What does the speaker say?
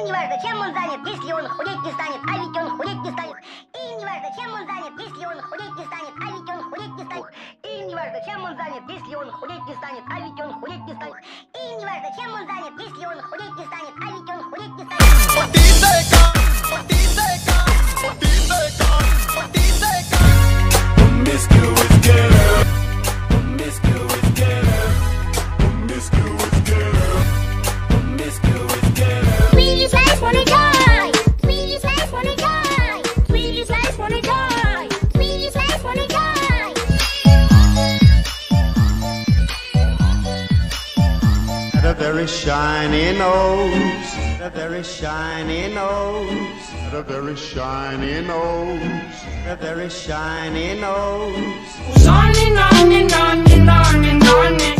неважно, чем он занят, если он худеть не станет, а ведь он худеть не станет. И неважно, чем он занят, если он худеть не станет, а ведь он худеть не станет. И неважно, чем он занят, если он худеть не станет, а ведь он худеть не станет. И неважно, чем он занят, если он худеть не станет, а ведь он худеть не станет. Promiscuous girl, promiscuous girl, promiscuous girl, promiscuous girl. Please, life wanna die. Please, life wanna die. Please, life wanna die. Please, life wanna die. Had a very shiny nose, a very shiny nose, a very shiny nose, a very shiny nose. Shining on and on and on and on and